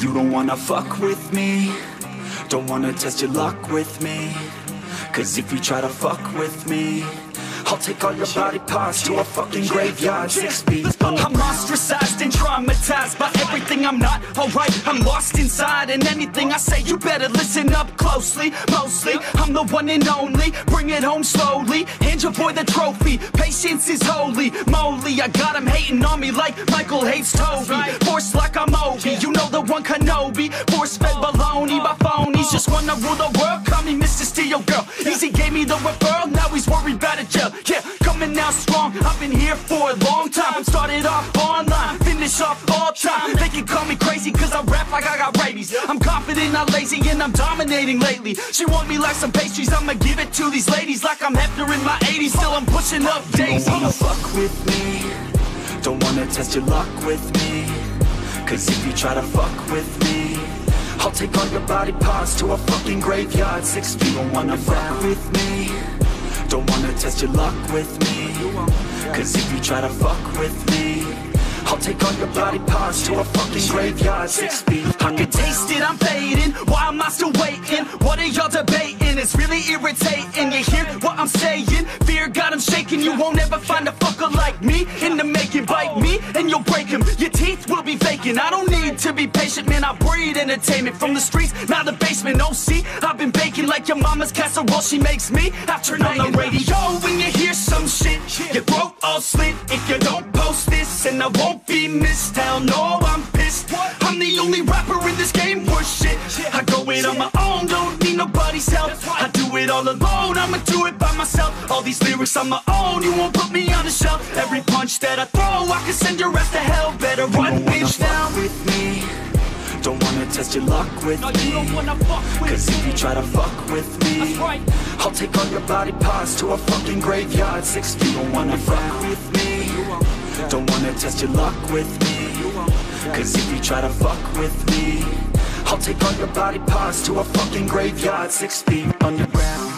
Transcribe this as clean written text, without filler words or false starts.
You don't wanna fuck with me, don't wanna test your luck with me. Cause if you try to fuck with me, I'll take all your body parts to a fucking graveyard 6 feet underground. I'm ostracized and traumatized by everything I'm not alright. I'm lost inside, and anything I say you better listen up closely. Mostly, I'm the one and only, bring it home slowly. Hand your boy the trophy, patience is holy moly. I got him hating on me like Michael hates Toby. Force like I'm Obi, you know the one Kenobi. Force fed baloney by phonies, just wanna rule the world, call me Mr. Steel Girl. Easy gave me the referral, now he's worried about a jail. Yeah, coming out strong, I've been here for a long time. Started off online, finish off all time. They can call me crazy cause I rap like I got rabies. I'm confident, not lazy, and I'm dominating lately. She want me like some pastries, I'ma give it to these ladies like I'm Hefner in my 80s. Still I'm pushing up daisies. Don't wanna fuck with me, don't wanna test your luck with me. Cause if you try to fuck with me, I'll take all your body parts to a fucking graveyard 6 feet. Don't wanna fuck with me, don't wanna test your luck with me. Cause if you try to fuck with me, I'll take all your body parts to a fucking graveyard 6 feet. I can taste it, I'm fading. Why am I still waiting? What are y'all debating? It's really irritating. You hear what I'm saying? Fear got him shaking. You won't ever find a fucker like me in the making. Bite me and you'll break him. Your teeth will be vacant. I don't need to be patient, man. I breed entertainment from the streets, not the basement. Oh, see, I've been baking like your mama's casserole. She makes me after on the radio. When you hear some shit, your throat all slit. If you don't post this, and I won't be missed. Hell no, I'm pissed. I'm the only rapper in this game worth shit. I go it on my own, don't need nobody's help. I do it all alone, I'ma do it by myself. All these lyrics on my own, you won't put me on the shelf. Every punch that I throw, I can send your ass to hell. Better run, bitch, now. With me, don't wanna test your luck with me. Cause if you try to fuck with me, I'll take all your body parts to a fucking graveyard 6 feet. Don't wanna fuck with me, don't wanna test your luck with me. Cause if you try to fuck with me, I'll take all your body parts to a fucking graveyard 6 feet underground.